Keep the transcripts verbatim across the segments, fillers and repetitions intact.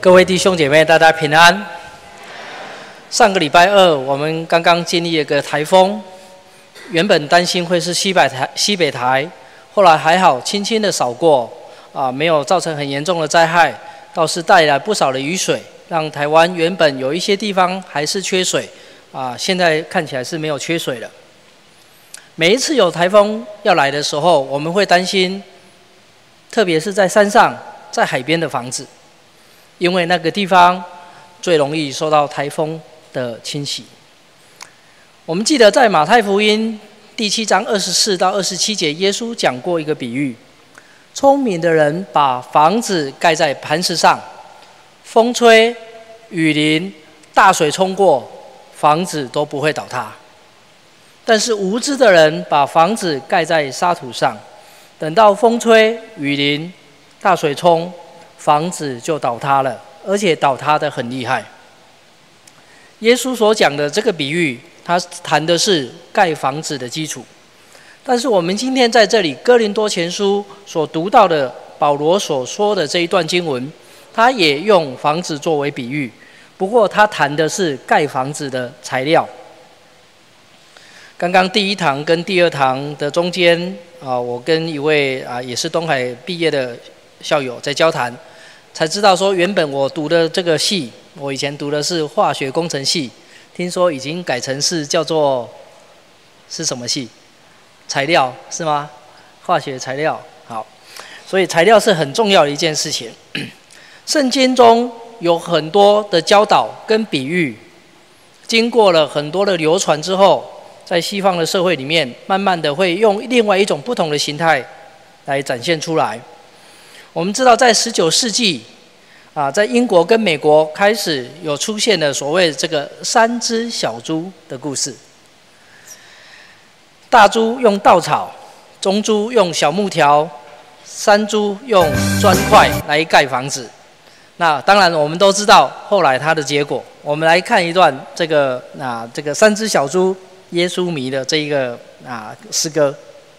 各位弟兄姐妹，大家平安。上个礼拜二，我们刚刚经历了一个台风，原本担心会是西北台，西北台，后来还好，轻轻的扫过，啊，没有造成很严重的灾害，倒是带来不少的雨水，让台湾原本有一些地方还是缺水，啊，现在看起来是没有缺水了。每一次有台风要来的时候，我们会担心，特别是在山上、在海边的房子。因为那个地方最容易受到台风的侵袭。我们记得在马太福音第七章二十四到二十七节，耶稣讲过一个比喻：聪明的人把房子盖在磐石上，风吹、雨淋、大水冲过，房子都不会倒塌。但是无知的人把房子盖在沙土上，等到风吹、雨淋、大水冲，房子就倒塌了，而且倒塌得很厉害。耶稣所讲的这个比喻，他谈的是盖房子的基础。但是我们今天在这里哥林多前书所读到的保罗所说的这一段经文，他也用房子作为比喻，不过他谈的是盖房子的材料。刚刚第一堂跟第二堂的中间啊，我跟一位啊也是东海毕业的校友在交谈，才知道说原本我读的这个系，我以前读的是化学工程系，听说已经改成是叫做是什么系？材料是吗？化学材料。好，所以材料是很重要的一件事情。圣经中有很多的教导跟比喻，经过了很多的流传之后，在西方的社会里面，慢慢的会用另外一种不同的形态来展现出来。我们知道，在十九世纪，啊，在英国跟美国开始有出现了所谓这个三只小猪的故事。大猪用稻草，中猪用小木条，山猪用砖块来盖房子。那当然，我们都知道后来它的结果。我们来看一段这个啊，这个三只小猪耶稣迷的这一个啊诗歌。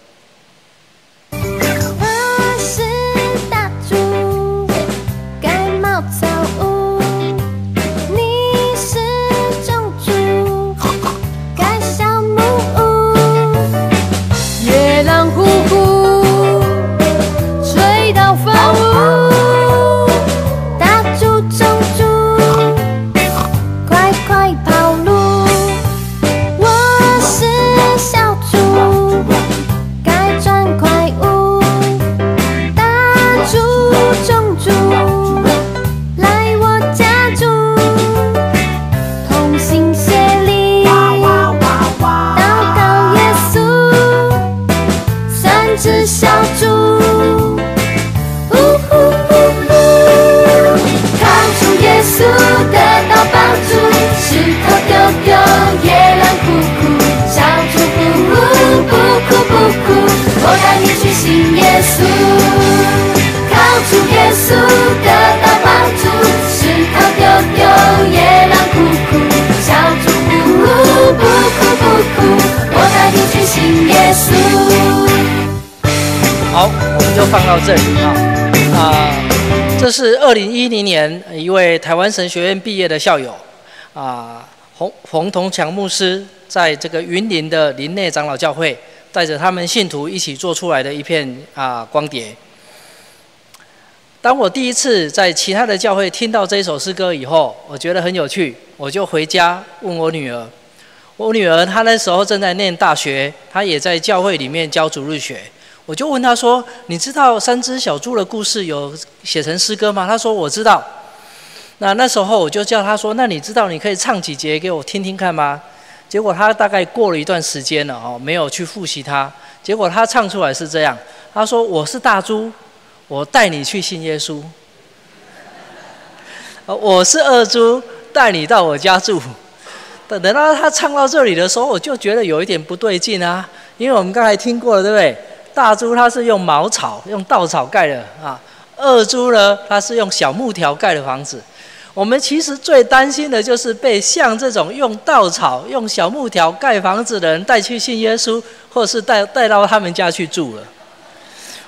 好，我们就放到这里啊。啊，这是二零一零年一位台湾神学院毕业的校友啊，洪洪同强牧师在这个云林的林内长老教会，带着他们信徒一起做出来的一片啊光碟。当我第一次在其他的教会听到这一首诗歌以后，我觉得很有趣，我就回家问我女儿。我女儿她那时候正在念大学，她也在教会里面教主日学。我就问她说：“你知道三只小猪的故事有写成诗歌吗？”她说：“我知道。”那那时候我就叫她说：“那你知道你可以唱几节给我听听看吗？”结果她大概过了一段时间了哦，没有去复习它。结果她唱出来是这样，她说：“我是大猪，我带你去信耶稣。我是二猪，带你到我家住。”等到她唱到这里的时候，我就觉得有一点不对劲啊，因为我们刚才听过了，对不对？大猪它是用茅草、用稻草盖的啊，二猪呢，它是用小木条盖的房子。我们其实最担心的就是被像这种用稻草、用小木条盖房子的人带去信耶稣，或是带带到他们家去住了。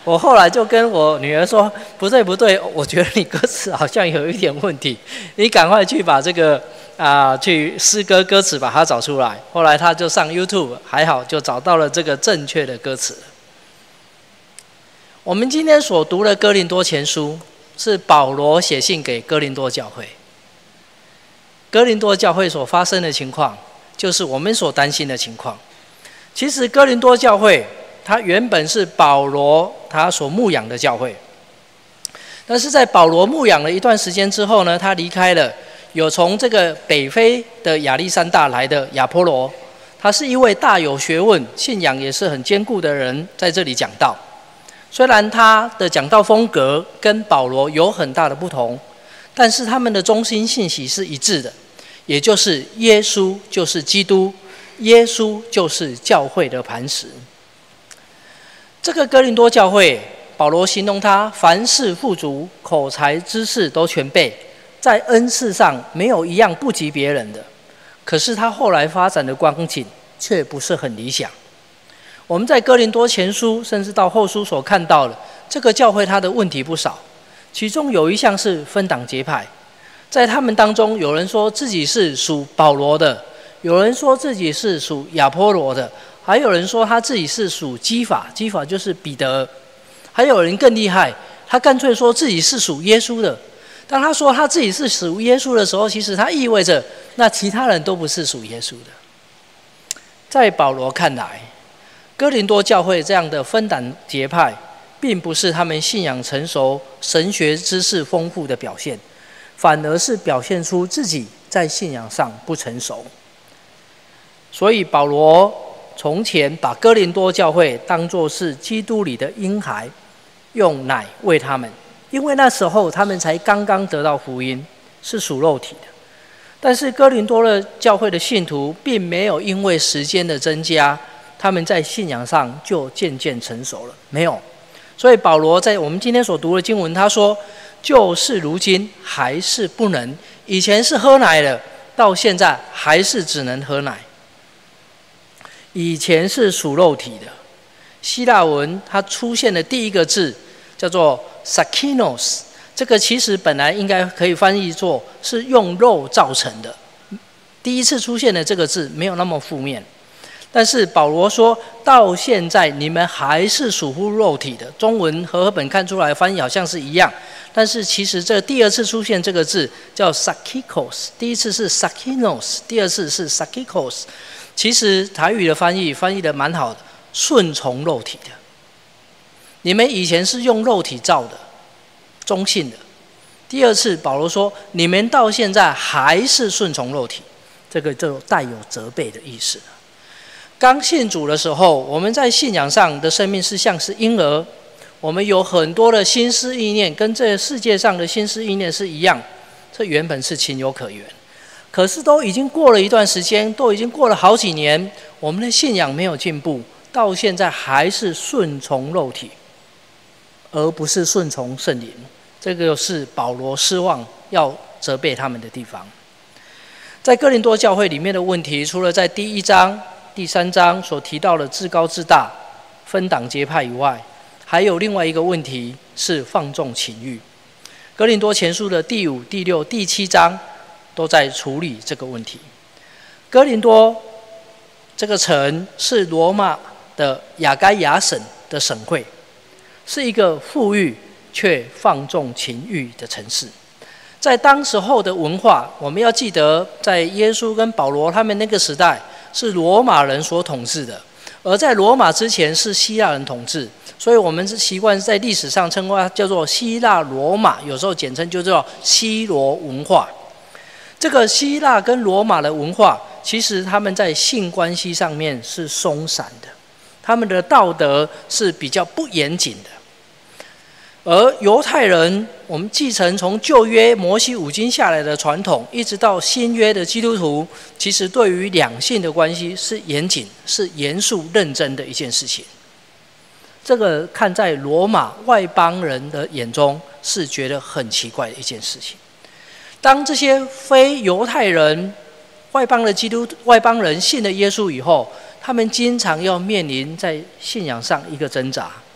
我后来就跟我女儿说，不对不对，我觉得你歌词好像有一点问题，你赶快去把这个啊、呃、去诗歌歌词把它找出来。后来她就上 YouTube， 还好就找到了这个正确的歌词。我们今天所读的哥林多前书是保罗写信给哥林多教会。哥林多教会所发生的情况，就是我们所担心的情况。其实哥林多教会它原本是保罗他所牧养的教会，但是在保罗牧养了一段时间之后呢，他离开了，有从这个北非的亚历山大来的亚波罗，他是一位大有学问、信仰也是很坚固的人，在这里讲道。虽然他的讲道风格跟保罗有很大的不同，但是他们的中心信息是一致的，也就是耶稣就是基督，耶稣就是教会的磐石。这个哥林多教会，保罗形容他凡事富足，口才知识都全备，在恩赐上没有一样不及别人的。可是他后来发展的光景却不是很理想。我们在哥林多前书甚至到后书所看到的，这个教会它的问题不少，其中有一项是分党结派。在他们当中，有人说自己是属保罗的，有人说自己是属亚波罗的，还有人说他自己是属基法，基法就是彼得，还有人更厉害，他干脆说自己是属耶稣的。当他说他自己是属耶稣的时候，其实他意味着那其他人都不是属耶稣的。在保罗看来，哥林多教会这样的分党结派，并不是他们信仰成熟、神学知识丰富的表现，反而是表现出自己在信仰上不成熟。所以保罗从前把哥林多教会当作是基督里的婴孩，用奶喂他们，因为那时候他们才刚刚得到福音，是属肉体的。但是哥林多的教会的信徒并没有因为时间的增加，他们在信仰上就渐渐成熟了，没有。所以保罗在我们今天所读的经文，他说就是如今还是不能，以前是喝奶的，到现在还是只能喝奶。以前是属肉体的，希腊文它出现的第一个字叫做 sarkinos， 这个其实本来应该可以翻译作是用肉造成的。第一次出现的这个字没有那么负面，但是保罗说到现在你们还是属乎肉体的。中文和合本看出来翻译好像是一样，但是其实这第二次出现这个字叫 sarkikos， 第一次是 sarkinos， 第二次是 sarkikos。其实台语的翻译翻译的蛮好的，顺从肉体的。你们以前是用肉体造的，中性的。第二次保罗说，你们到现在还是顺从肉体，这个就带有责备的意思了。刚信主的时候，我们在信仰上的生命是像是婴儿，我们有很多的心思意念，跟这世界上的心思意念是一样，这原本是情有可原。可是都已经过了一段时间，都已经过了好几年，我们的信仰没有进步，到现在还是顺从肉体，而不是顺从圣灵。这个是保罗失望要责备他们的地方。在哥林多教会里面的问题，除了在第一章、第三章所提到的自高自大、分党结派以外，还有另外一个问题是放纵情欲。哥林多前书的第五、第六、第七章都在处理这个问题。哥林多这个城是罗马的亚该亚省的省会，是一个富裕却放纵情欲的城市。在当时候的文化，我们要记得，在耶稣跟保罗他们那个时代，是罗马人所统治的，而在罗马之前是希腊人统治，所以我们是习惯在历史上称呼它叫做希腊罗马，有时候简称就叫希罗文化。这个希腊跟罗马的文化，其实他们在性关系上面是松散的，他们的道德是比较不严谨的。而犹太人，我们继承从旧约摩西五经下来的传统，一直到新约的基督徒，其实对于两性的关系是严谨、是严肃认真的一件事情。这个看在罗马外邦人的眼中，是觉得很奇怪的一件事情。当这些非犹太人、外邦的基督、外邦人信了耶稣以后，他们经常要面临在信仰上一个挣扎。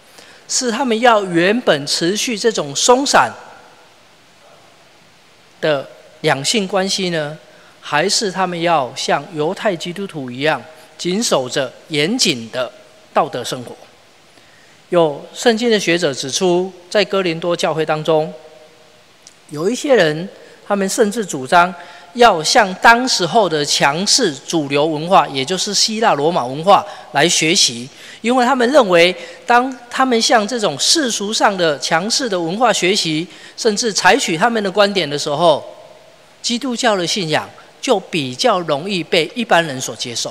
是他们要原本持续这种松散的两性关系呢，还是他们要像犹太基督徒一样，谨守着严谨的道德生活？有圣经的学者指出，在哥林多教会当中，有一些人，他们甚至主张要向当时候的强势主流文化，也就是希腊罗马文化来学习，因为他们认为，当他们向这种世俗上的强势的文化学习，甚至采取他们的观点的时候，基督教的信仰就比较容易被一般人所接受。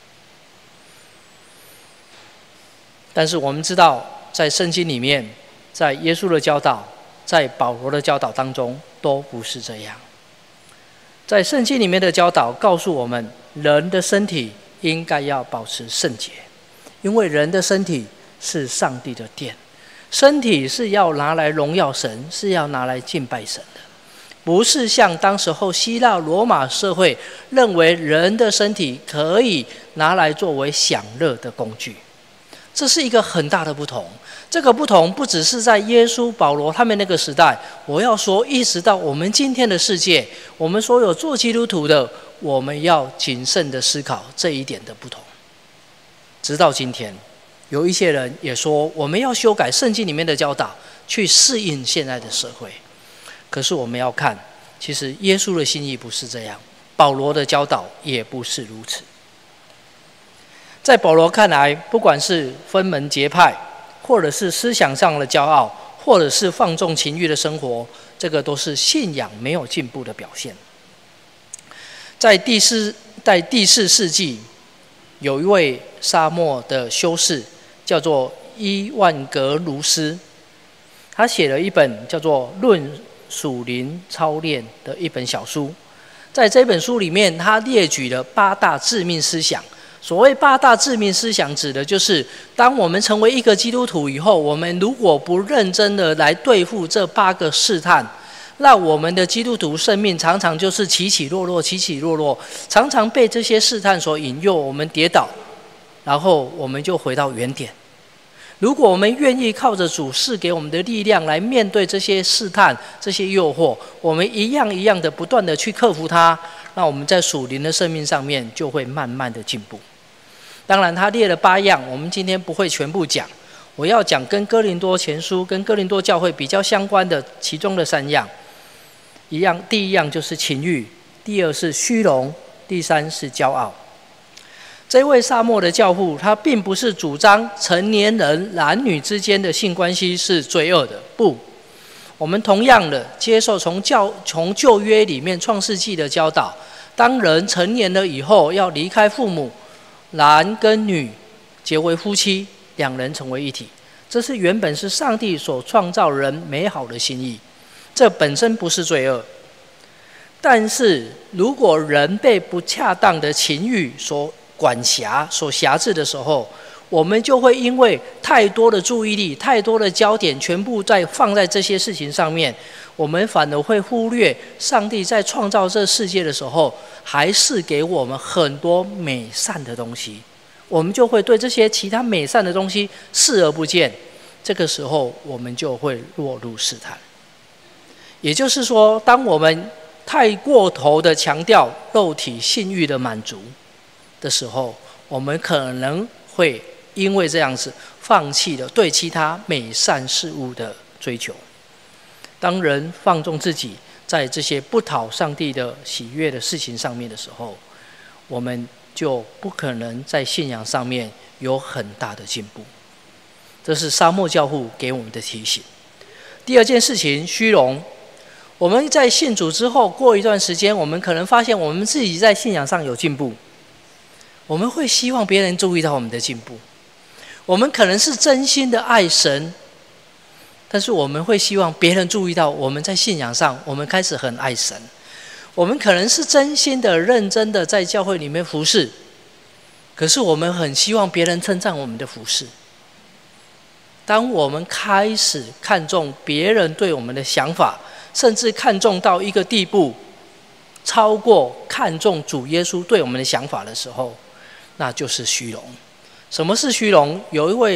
但是我们知道，在圣经里面，在耶稣的教导，在保罗的教导当中，都不是这样。在圣经里面的教导告诉我们，人的身体应该要保持圣洁，因为人的身体是上帝的殿，身体是要拿来荣耀神，是要拿来敬拜神的，不是像当时候希腊罗马社会认为人的身体可以拿来作为享乐的工具。这是一个很大的不同。这个不同不只是在耶稣、保罗他们那个时代，我要说，一直到我们今天的世界，我们所有做基督徒的，我们要谨慎的思考这一点的不同。直到今天，有一些人也说，我们要修改圣经里面的教导，去适应现在的社会。可是我们要看，其实耶稣的心意不是这样，保罗的教导也不是如此。在保罗看来，不管是分门结派，或者是思想上的骄傲，或者是放纵情欲的生活，这个都是信仰没有进步的表现。在第四在第四世纪，有一位沙漠的修士，叫做伊万格卢斯，他写了一本叫做《论属灵操练》的一本小书。在这本书里面，他列举了八大致命思想。所谓八大致命思想，指的就是当我们成为一个基督徒以后，我们如果不认真的来对付这八个试探，那我们的基督徒生命常常就是起起落落，起起落落，常常被这些试探所引诱，我们跌倒，然后我们就回到原点。如果我们愿意靠着主赐给我们的力量来面对这些试探、这些诱惑，我们一样一样的不断的去克服它，那我们在属灵的生命上面就会慢慢的进步。当然他列了八样，我们今天不会全部讲，我要讲跟哥林多前书跟哥林多教会比较相关的其中的三样。一样，第一样就是情欲，第二是虚荣，第三是骄傲。这位沙漠的教父，他并不是主张成年人男女之间的性关系是罪恶的，不，我们同样的接受从教从旧约里面创世纪的教导，当人成年了以后，要离开父母，男跟女结为夫妻，两人成为一体，这是原本是上帝所创造人美好的心意，这本身不是罪恶。但是如果人被不恰当的情欲所管辖、所辖制的时候，我们就会因为太多的注意力、太多的焦点全部在放在这些事情上面，我们反而会忽略上帝在创造这世界的时候，还是给我们很多美善的东西，我们就会对这些其他美善的东西视而不见，这个时候我们就会落入试探。也就是说，当我们太过头的强调肉体性欲的满足的时候，我们可能会因为这样子放弃了对其他美善事物的追求。当人放纵自己在这些不讨上帝的喜悦的事情上面的时候，我们就不可能在信仰上面有很大的进步。这是沙漠教父给我们的提醒。第二件事情，虚荣。我们在信主之后，过一段时间，我们可能发现我们自己在信仰上有进步，我们会希望别人注意到我们的进步。我们可能是真心的爱神，但是我们会希望别人注意到我们在信仰上，我们开始很爱神。我们可能是真心的、认真的在教会里面服侍，可是我们很希望别人称赞我们的服侍。当我们开始看重别人对我们的想法，甚至看重到一个地步，超过看重主耶稣对我们的想法的时候，那就是虚荣。什么是虚荣？有一位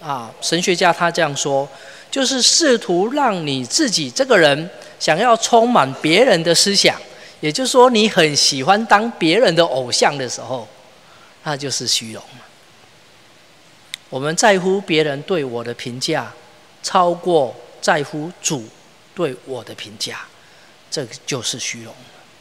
啊，神学家他这样说，就是试图让你自己这个人想要充满别人的思想，也就是说你很喜欢当别人的偶像的时候，那就是虚荣。我们在乎别人对我的评价，超过在乎主对我的评价，这就是虚荣。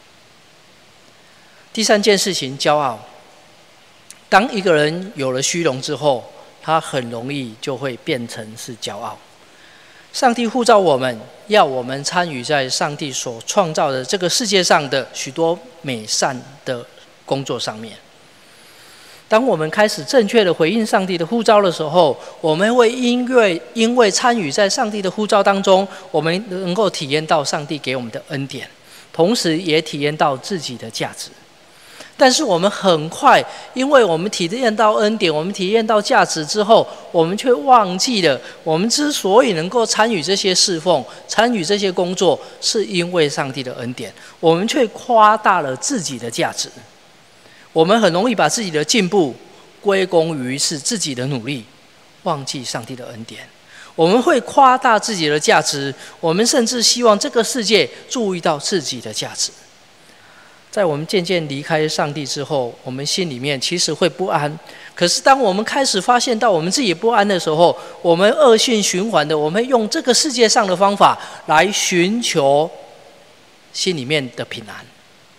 第三件事情，骄傲。当一个人有了虚荣之后，他很容易就会变成是骄傲。上帝呼召我们，要我们参与在上帝所创造的这个世界上的许多美善的工作上面。当我们开始正确的回应上帝的呼召的时候，我们会因为因为参与在上帝的呼召当中，我们能够体验到上帝给我们的恩典，同时也体验到自己的价值。但是我们很快，因为我们体验到恩典，我们体验到价值之后，我们却忘记了，我们之所以能够参与这些侍奉、参与这些工作，是因为上帝的恩典。我们却夸大了自己的价值。我们很容易把自己的进步归功于是自己的努力，忘记上帝的恩典。我们会夸大自己的价值，我们甚至希望这个世界注意到自己的价值。在我们渐渐离开上帝之后，我们心里面其实会不安。可是当我们开始发现到我们自己不安的时候，我们恶性循环的，我们用这个世界上的方法来寻求心里面的平安。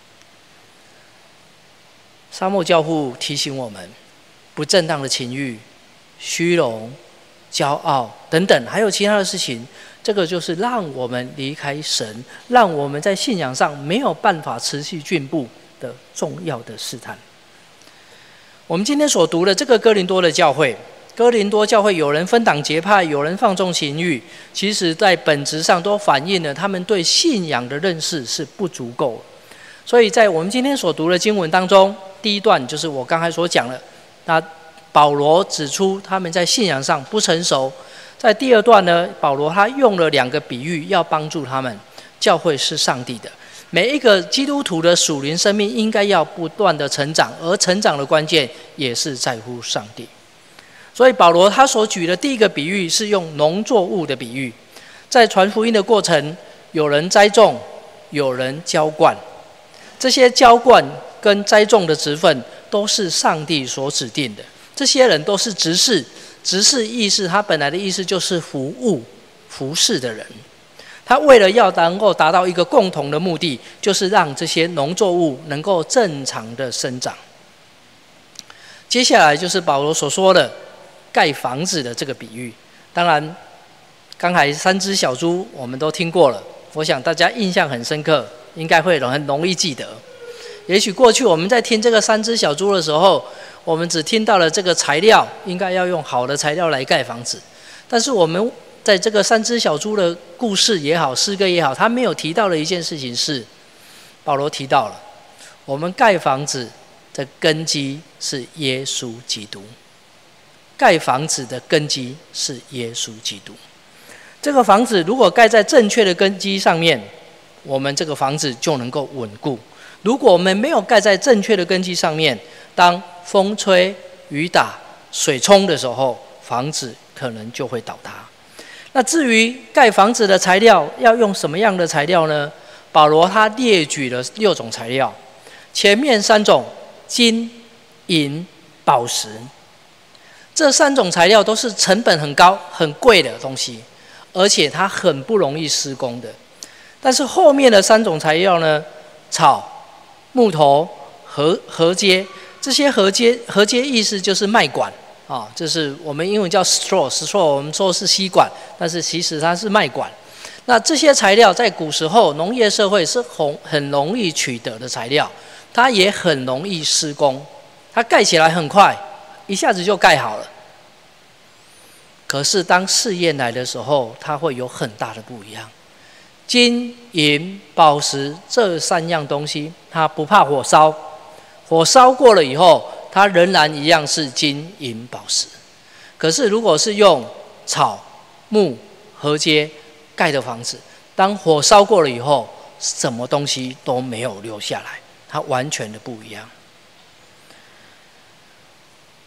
沙漠教父提醒我们，不正当的情欲、虚荣、骄傲等等，还有其他的事情，这个就是让我们离开神，让我们在信仰上没有办法持续进步的重要的试探。我们今天所读的这个哥林多的教会，哥林多教会有人分党结派，有人放纵情欲，其实在本质上都反映了他们对信仰的认识是不足够的。所以在我们今天所读的经文当中，第一段就是我刚才所讲的，那保罗指出他们在信仰上不成熟。在第二段呢，保罗他用了两个比喻，要帮助他们。教会是上帝的，每一个基督徒的属灵生命应该要不断的成长，而成长的关键也是在乎上帝。所以保罗他所举的第一个比喻是用农作物的比喻，在传福音的过程，有人栽种，有人浇灌，这些浇灌跟栽种的职分都是上帝所指定的，这些人都是执事。执事意思，他本来的意思就是服务、服侍的人。他为了要能够达到一个共同的目的，就是让这些农作物能够正常的生长。接下来就是保罗所说的盖房子的这个比喻。当然，刚才三只小猪我们都听过了，我想大家印象很深刻，应该会很容易记得。也许过去我们在听这个三只小猪的时候，我们只听到了这个材料应该要用好的材料来盖房子，但是我们在这个三只小猪的故事也好，诗歌也好，他没有提到的一件事情是，保罗提到了我们盖房子的根基是耶稣基督，盖房子的根基是耶稣基督。这个房子如果盖在正确的根基上面，我们这个房子就能够稳固。如果我们没有盖在正确的根基上面，当风吹雨打水冲的时候，房子可能就会倒塌。那至于盖房子的材料要用什么样的材料呢？保罗他列举了六种材料，前面三种金、银、宝石，这三种材料都是成本很高、很贵的东西，而且它很不容易施工的。但是后面的三种材料呢，草、木头、禾禾秸，这些禾秸禾秸意思就是麦管啊，这是我们英文叫 straw，straw 我们说是吸管，但是其实它是麦管。那这些材料在古时候农业社会是很很容易取得的材料，它也很容易施工，它盖起来很快，一下子就盖好了。可是当试验来的时候，它会有很大的不一样。金、银、宝石这三样东西，它不怕火烧，火烧过了以后，它仍然一样是金、银、宝石。可是如果是用草、木、禾秸盖的房子，当火烧过了以后，什么东西都没有留下来，它完全的不一样。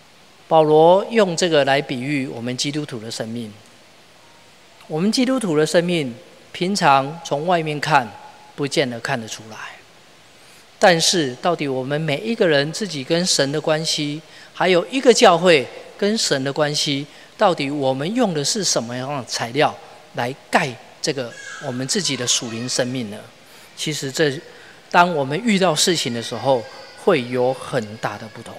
保罗用这个来比喻我们基督徒的生命。我们基督徒的生命，平常从外面看，不见得看得出来。但是，到底我们每一个人自己跟神的关系，还有一个教会跟神的关系，到底我们用的是什么样的材料来盖这个我们自己的属灵生命呢？其实这，当我们遇到事情的时候，会有很大的不同。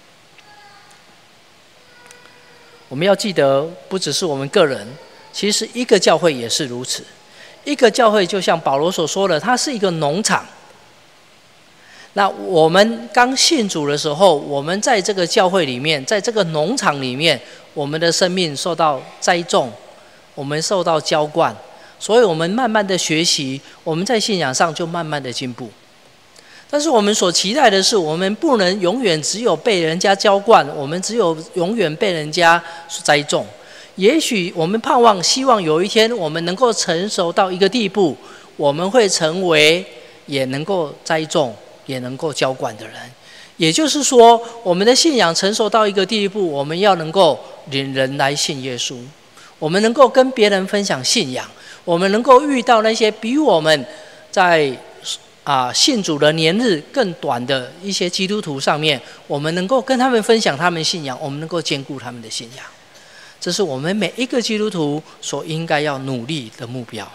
我们要记得，不只是我们个人，其实一个教会也是如此。一个教会就像保罗所说的，它是一个农场。那我们刚信主的时候，我们在这个教会里面，在这个农场里面，我们的生命受到栽种，我们受到浇灌，所以我们慢慢的学习，我们在信仰上就慢慢的进步。但是我们所期待的是，我们不能永远只有被人家浇灌，我们只有永远被人家栽种。也许我们盼望、希望有一天我们能够成熟到一个地步，我们会成为也能够栽种、也能够浇灌的人。也就是说，我们的信仰成熟到一个地步，我们要能够领人来信耶稣，我们能够跟别人分享信仰，我们能够遇到那些比我们在啊信主的年日更短的一些基督徒上面，我们能够跟他们分享他们信仰，我们能够兼顾他们的信仰。这是我们每一个基督徒所应该要努力的目标。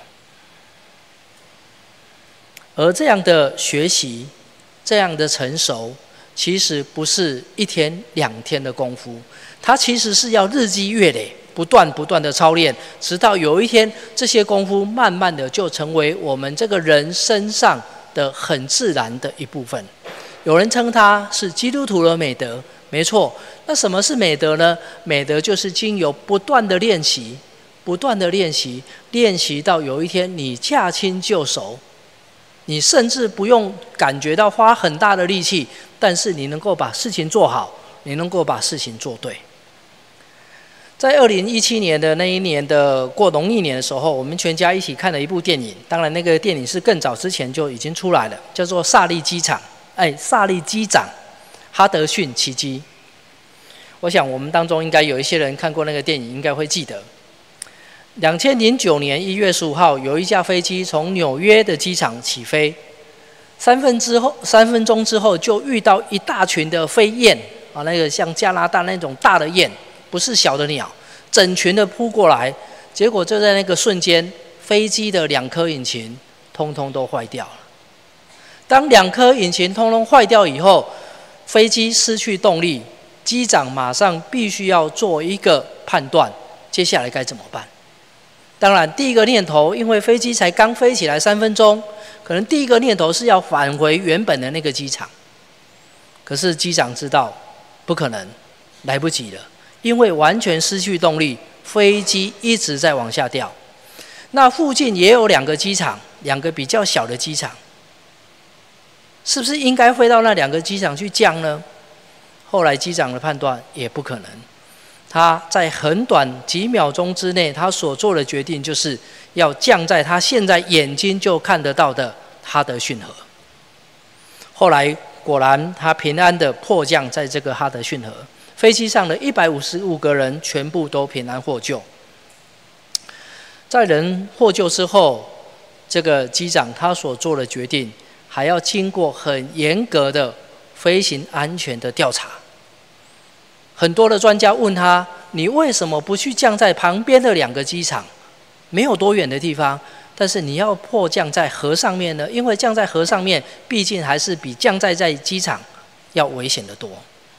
而这样的学习，这样的成熟，其实不是一天两天的功夫，它其实是要日积月累，不断不断的操练，直到有一天，这些功夫慢慢的就成为我们这个人身上的很自然的一部分。有人称它是基督徒的美德，没错。那什么是美德呢？美德就是经由不断的练习，不断的练习，练习到有一天你驾轻就熟，你甚至不用感觉到花很大的力气，但是你能够把事情做好，你能够把事情做对。在二零一七年的那一年的过农历年的时候，我们全家一起看了一部电影，当然那个电影是更早之前就已经出来了，叫做《萨利机场》，哎，萨利机长哈德逊奇迹。我想我们当中应该有一些人看过那个电影，应该会记得。两千零九年一月十五号，有一架飞机从纽约的机场起飞，三分之后三分钟之后就遇到一大群的飞燕啊，那个像加拿大那种大的雁，不是小的鸟，整群的扑过来，结果就在那个瞬间，飞机的两颗引擎通通都坏掉了。当两颗引擎通通坏掉以后，飞机失去动力。机长马上必须要做一个判断，接下来该怎么办？当然，第一个念头，因为飞机才刚飞起来三分钟，可能第一个念头是要返回原本的那个机场。可是机长知道不可能，来不及了，因为完全失去动力，飞机一直在往下掉。那附近也有两个机场，两个比较小的机场，是不是应该飞到那两个机场去降呢？后来机长的判断也不可能，他在很短几秒钟之内，他所做的决定就是要降在他现在眼睛就看得到的哈德逊河。后来果然他平安的迫降在这个哈德逊河，飞机上的一百五十五个人全部都平安获救。在人获救之后，这个机长他所做的决定还要经过很严格的飞行安全的调查。很多的专家问他，你为什么不去降在旁边的两个机场，没有多远的地方，但是你要迫降在河上面呢？因为降在河上面毕竟还是比降在在机场要危险得多。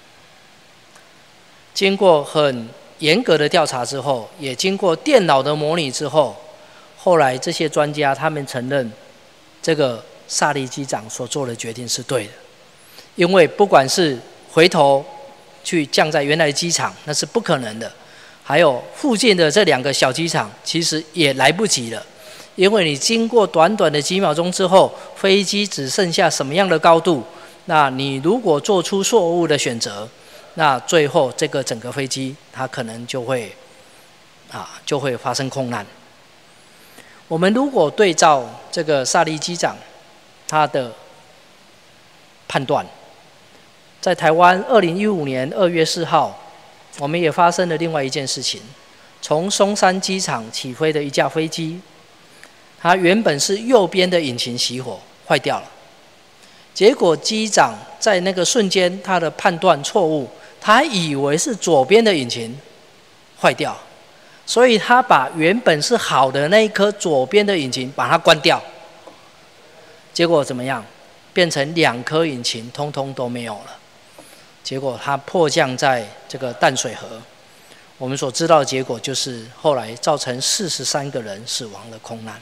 经过很严格的调查之后，也经过电脑的模拟之后，后来这些专家他们承认，这个萨利机长所做的决定是对的。因为不管是回头去降在原来的机场，那是不可能的，还有附近的这两个小机场，其实也来不及了。因为你经过短短的几秒钟之后，飞机只剩下什么样的高度，那你如果做出错误的选择，那最后这个整个飞机它可能就会啊就会发生空难。我们如果对照这个萨利机长他的判断，在台湾二零一五年二月四号我们也发生了另外一件事情，从松山机场起飞的一架飞机，它原本是右边的引擎熄火坏掉了，结果机长在那个瞬间他的判断错误，他以为是左边的引擎坏掉，所以他把原本是好的那一颗左边的引擎把它关掉，结果怎么样？变成两颗引擎通通都没有了。结果它迫降在这个淡水河，我们所知道的结果就是后来造成四十三个人死亡的空难。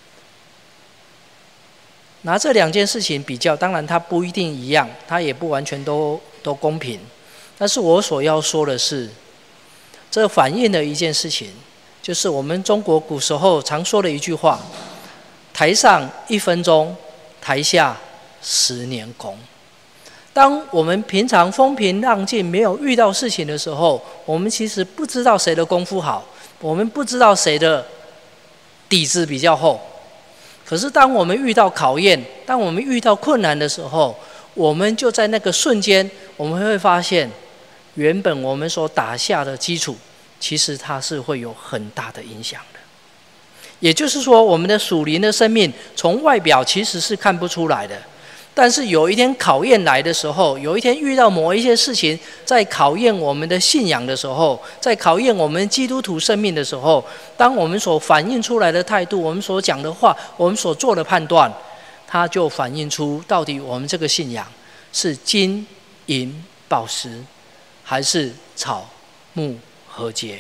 拿这两件事情比较，当然它不一定一样，它也不完全都都公平。但是我所要说的是，这反映了一件事情，就是我们中国古时候常说的一句话：台上一分钟，台下十年功。当我们平常风平浪静，没有遇到事情的时候，我们其实不知道谁的功夫好，我们不知道谁的底子比较厚。可是当我们遇到考验，当我们遇到困难的时候，我们就在那个瞬间，我们会发现，原本我们所打下的基础，其实它是会有很大的影响的。也就是说，我们的属灵的生命，从外表其实是看不出来的。但是有一天考验来的时候，有一天遇到某一些事情，在考验我们的信仰的时候，在考验我们基督徒生命的时候，当我们所反映出来的态度，我们所讲的话，我们所做的判断，它就反映出到底我们这个信仰是金银宝石，还是草木禾秸。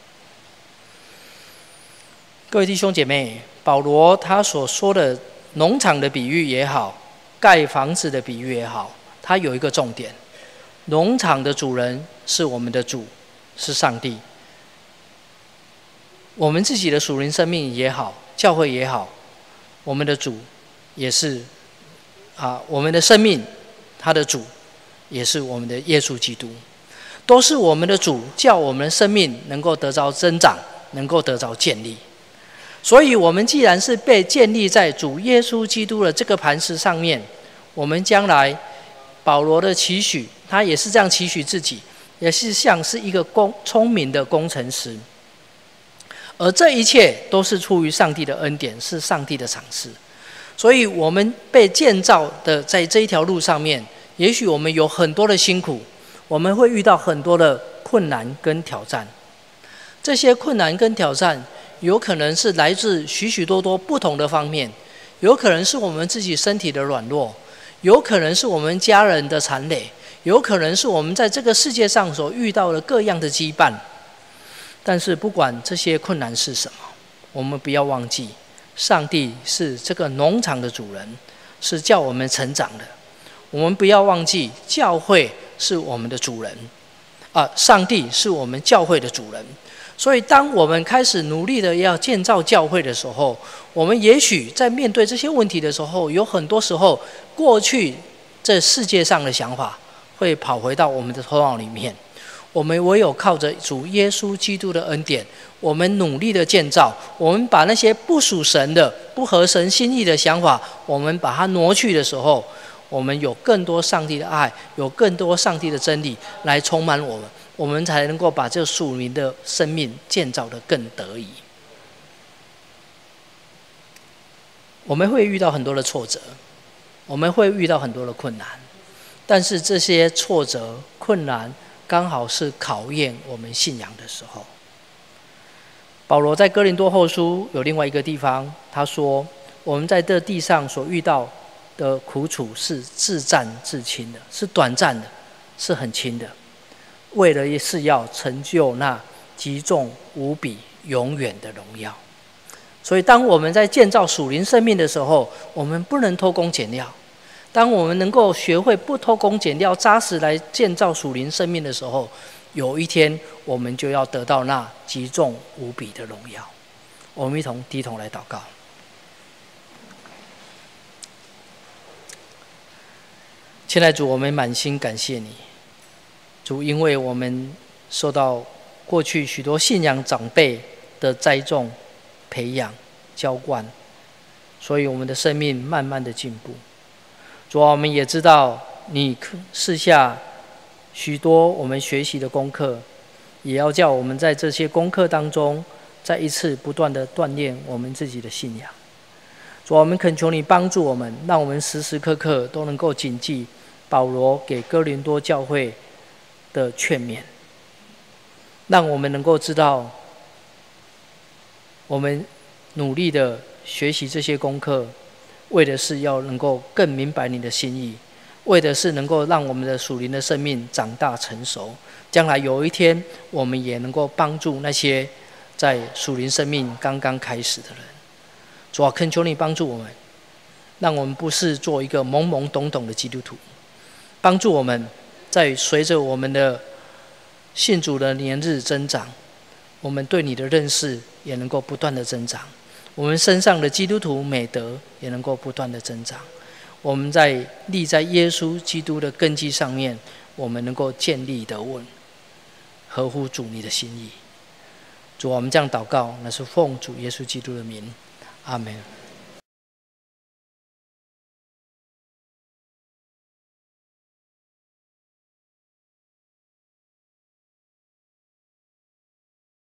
各位弟兄姐妹，保罗他所说的农场的比喻也好，盖房子的比喻也好，它有一个重点：农场的主人是我们的主，是上帝。我们自己的属灵生命也好，教会也好，我们的主也是啊，我们的生命，他的主也是我们的耶稣基督，都是我们的主，叫我们的生命能够得着增长，能够得着建立。所以我们既然是被建立在主耶稣基督的这个磐石上面，我们将来保罗的期许，他也是这样期许自己，也是像是一个工聪明的工程师。而这一切都是出于上帝的恩典，是上帝的赏赐。所以我们被建造的在这一条路上面，也许我们有很多的辛苦，我们会遇到很多的困难跟挑战。这些困难跟挑战有可能是来自许许多多不同的方面，有可能是我们自己身体的软弱，有可能是我们家人的残累，有可能是我们在这个世界上所遇到的各样的羁绊。但是不管这些困难是什么，我们不要忘记，上帝是这个农场的主人，是叫我们成长的。我们不要忘记，教会是我们的主人，啊，上帝是我们教会的主人。所以当我们开始努力的要建造教会的时候，我们也许在面对这些问题的时候，有很多时候过去这世界上的想法会跑回到我们的头脑里面。我们唯有靠着主耶稣基督的恩典，我们努力的建造，我们把那些不属神的、不合神心意的想法，我们把它挪去的时候，我们有更多上帝的爱，有更多上帝的真理来充满我们，我们才能够把这属灵的生命建造得更得宜。我们会遇到很多的挫折，我们会遇到很多的困难，但是这些挫折、困难刚好是考验我们信仰的时候。保罗在哥林多后书有另外一个地方，他说：我们在这地上所遇到的苦楚是自战自轻的，是短暂的，是很轻的，为了是要成就那极重无比永远的荣耀。所以当我们在建造属灵生命的时候，我们不能偷工减料。当我们能够学会不偷工减料、扎实来建造属灵生命的时候，有一天我们就要得到那极重无比的荣耀。我们一同低头来祷告。亲爱的主，我们满心感谢你，主，因为我们受到过去许多信仰长辈的栽种、培养、浇灌，所以我们的生命慢慢的进步。主啊，我们也知道你赐下许多我们学习的功课， 也要叫我们在这些功课当中，再一次不断的锻炼我们自己的信仰。主啊，我们恳求你帮助我们，让我们时时刻刻都能够谨记保罗给哥林多教会的劝勉，让我们能够知道，我们努力的学习这些功课，为的是要能够更明白你的心意，为的是能够让我们的属灵的生命长大成熟，将来有一天我们也能够帮助那些在属灵生命刚刚开始的人。主啊，恳求你帮助我们，让我们不是做一个懵懵懂懂的基督徒，帮助我们在随着我们的信主的年日增长，我们对你的认识也能够不断的增长，我们身上的基督徒美德也能够不断的增长，我们在立在耶稣基督的根基上面，我们能够建立得稳，合乎主你的心意。主啊，我们这样祷告，那是奉主耶稣基督的名，阿们。